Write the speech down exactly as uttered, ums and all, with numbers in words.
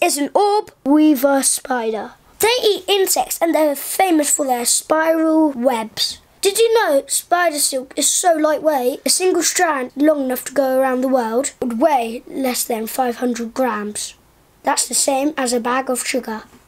is an Orb Weaver Spider. They eat insects and they're famous for their spiral webs. Did you know spider silk is so lightweight, a single strand long enough to go around the world would weigh less than five hundred grams. That's the same as a bag of sugar.